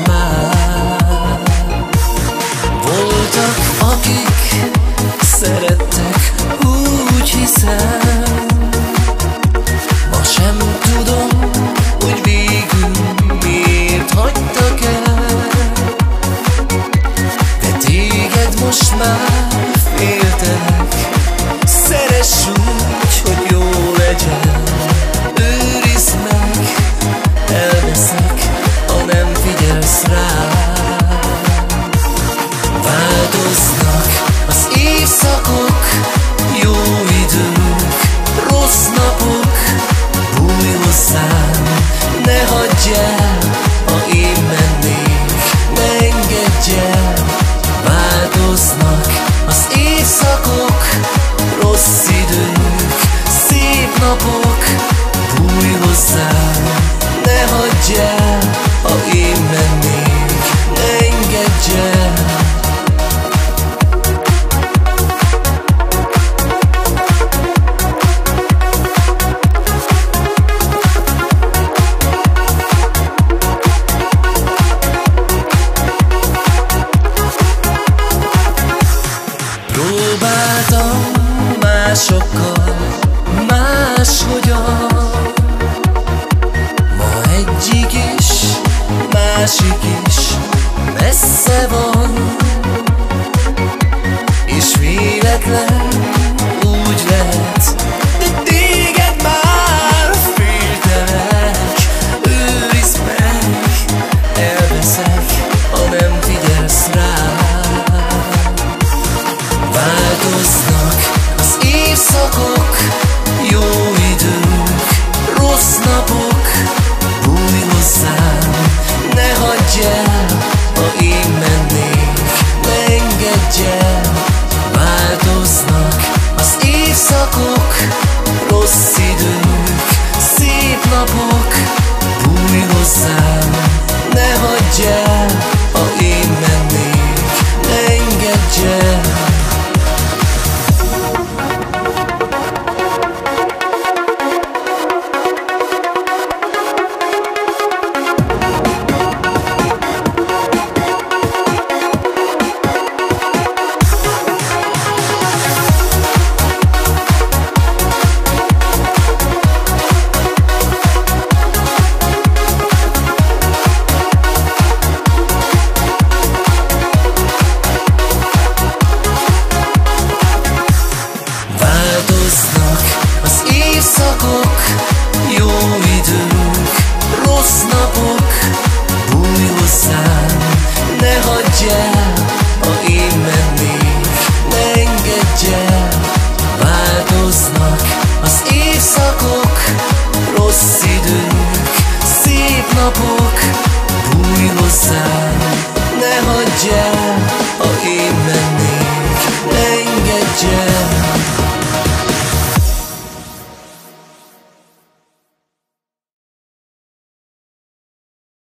már. Voltak, akik szerettek, úgy hiszem. Ma sem tudom, hogy végül miért hagytak el. De téged most már féltelek. Szeress úgy, hogy jó legyen. Őrizd meg, elveszek, ha nem figyelsz rám. Változnak az évszakok, jó idők, rossz napok. Bújj hozzám, ne hagyj el, ha én mennék, ne engedj el. Változnak az évszakok, rossz idők, szép napok. Bújj hozzám, ne hagyj el, ha én mennék, ne engedj el. Próbáltam másokkal, máshogyan. Ma egyik is, másik is messze van. És véletlen úgy lehet, de téged már féltelek. Őrizd meg, elveszek, ha nem figyelsz rám. Változnak az évszakok, jó idők, rossz napok. Bújj hozzám, ne hagyj el, ha én mennék, ne engedj el. Változnak az évszakok, rossz idők, szép napok. Bújj hozzám,